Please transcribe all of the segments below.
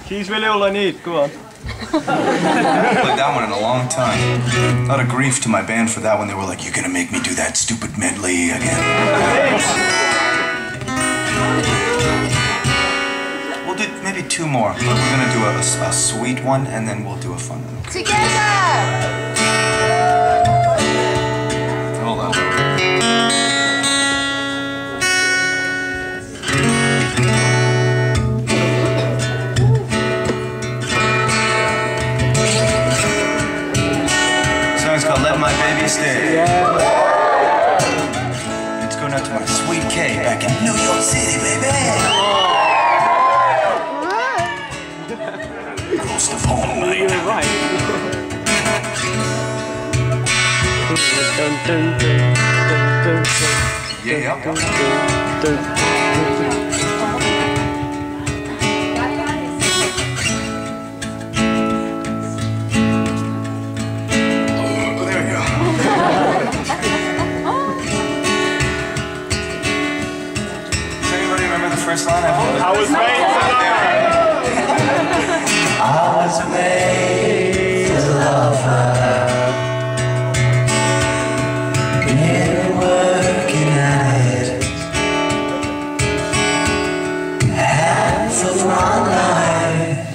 Keys really all I need. Go on. I haven't played that one in a long time. A lot of grief to my band for that one. They were like, "You're gonna make me do that stupid medley again." We'll do maybe two more. We're gonna do a sweet one, and then we'll do a fun one. Together! Hold on. Song's called "Let My Baby Stay." It's going out to my sweet Kay back in New York City, baby. Close to home, mate. You're right. Yeah. There you go. Does anybody remember the first line? I was made I was made to love her. Been working at it half of my life.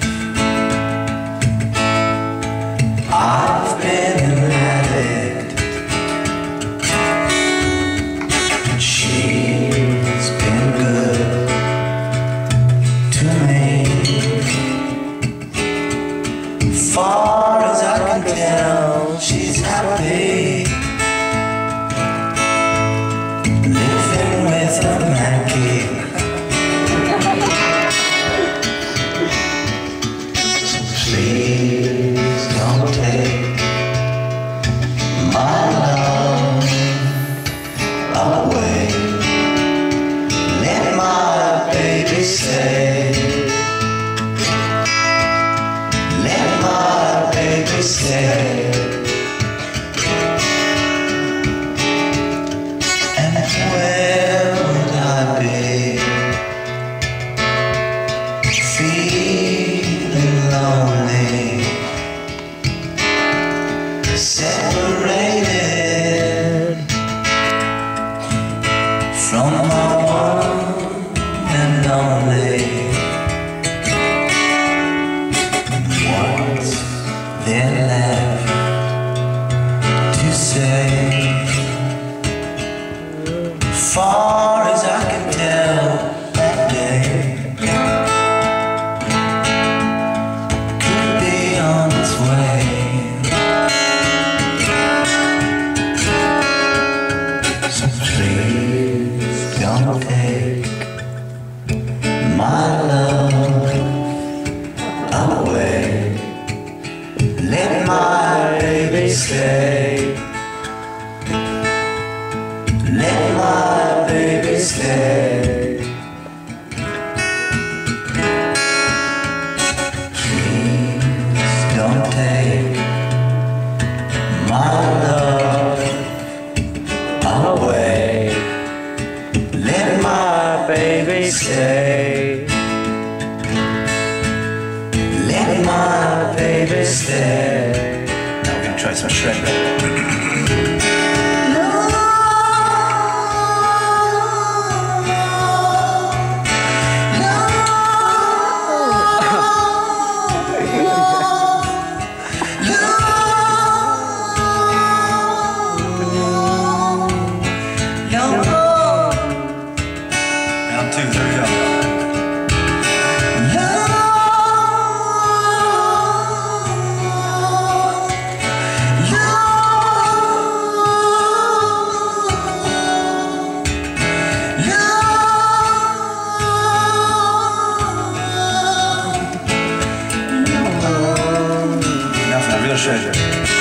I've been an addict. She's been good to me. Far as I can tell, she's happy living with a Mackie. So please don't take my love away. Let my baby stay. Let my baby stay. And where would I be? Feeling lonely, separated from my one and only. What's there left to say? Far as I can tell, that day could be on its way. So please don't take my love away. Let my baby stay. Let my baby stay. Please don't take my love away. Let my baby stay. Let my baby stay. Now we're gonna try some shred back. Round two, there we go. Now for the real treasure.